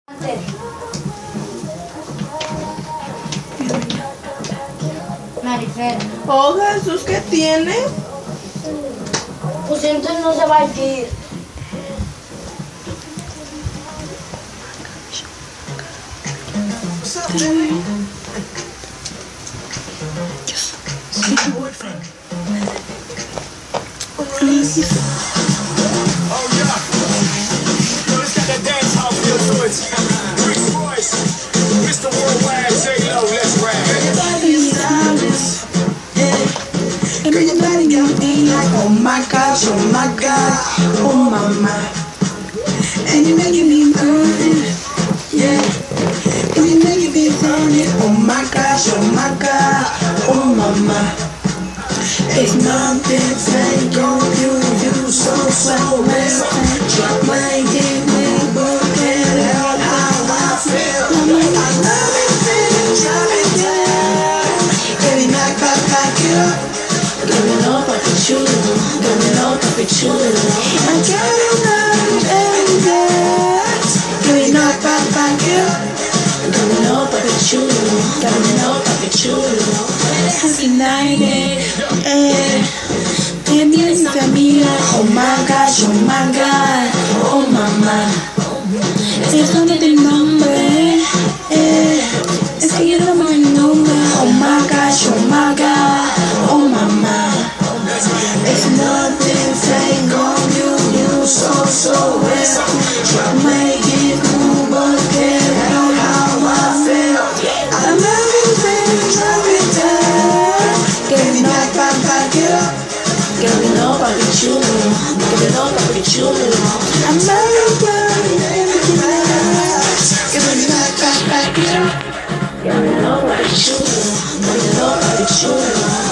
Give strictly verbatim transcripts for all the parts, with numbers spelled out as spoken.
Marifer. Oh, Jesús, ¿qué tiene? Pues entonces no se va a ir. What's up, Jimmy? Who's your boyfriend? Oh, yeah. Yo, let's get that dance hall feel to it. Rich Royce, Mister Worldwide, J-Lo, let's rap. Everybody is honest. Yeah. Girl, your body got me like, oh my gosh, oh my God, oh my, my. And you making me burn, yeah. And you making me burn it, oh my gosh, oh my God, oh my, my. It's nothing fake on you, you so, so well. Drop my game, but get out how I feel. I love it, baby, drop it down. Baby, knock, back, back it up. Give it up, I can shoot it. Give it up, I can shoot it. I got it love, baby. Give it knock, back, back it up. Give it up, I can shoot it. Give it up, I can shoot it. Happy night, eh. Tienes mi familia, oh my gosh, oh my God, oh mamá. Es donde te nombre, eh. Es que yo no me nombre, oh my gosh, oh my God, oh mamá. It's nothing fake on you, you so, so well. Try to make it move, but get out how I feel. I love you, baby, drop it down. Get me knocked back, back it up. Get me knocked back with you. Get me knocked back with you. I'm very glad everything else. Get me knocked back, back it up. Get me knocked back with you. Get me knocked back with you.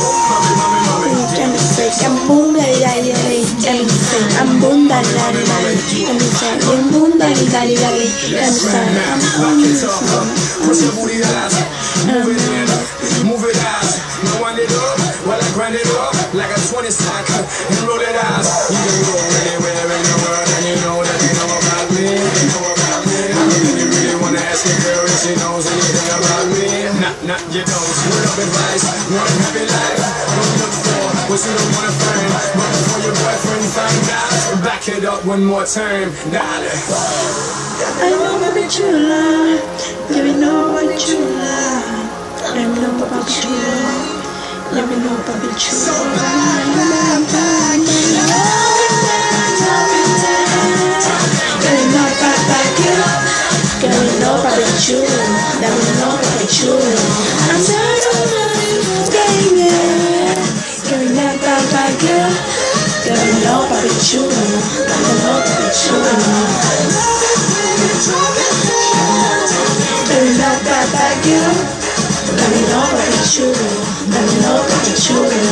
I'm boom, daddy, daddy, daddy. I'm boom, daddy, daddy, daddy. I'm boom, daddy, daddy, daddy. I'm boom, Push your booty out, move it in, move it out. Now wind it up, while I grind it up like a twenty sack and roll it out. You can go anywhere in the world and you know that they know about me. They know about me. I don't really, really wanna ask a girl if she knows anything about me. Nah, nah, you don't. Word up advice, want a happy life. Don't look for what you don't wanna find. But before your boyfriend find out, back it up one more time, darling. I know what you love. Let me know what you love. Let me know about you. Let me know about you. So bad, bad, bad, Let me know about you. Let me know about you. Let me know about you. I'm not alone, baby. Let me know about you. Let me know about you. Let me know about you. Let me know about you. Let me know about you. Let me know about you.